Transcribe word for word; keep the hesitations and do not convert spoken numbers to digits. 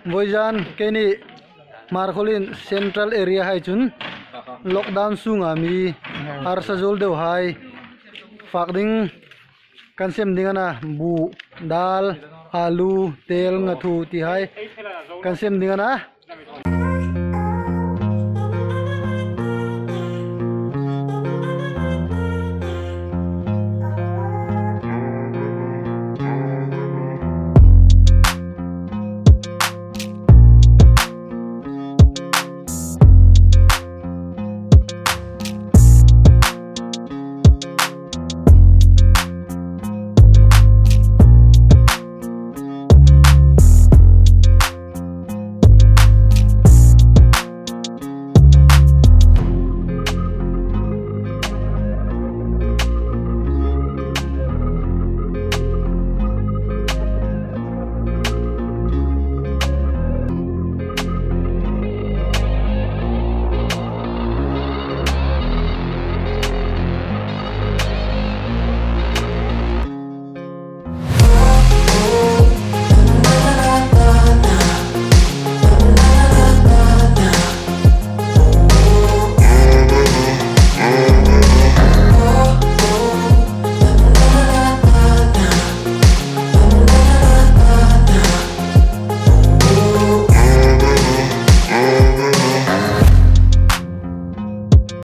voijan keni markholin central area hai chun lockdown sunga mi har sajol deu hai fakding kan sem dingana bu dal alu tel ngathu ti hai kan sem dingana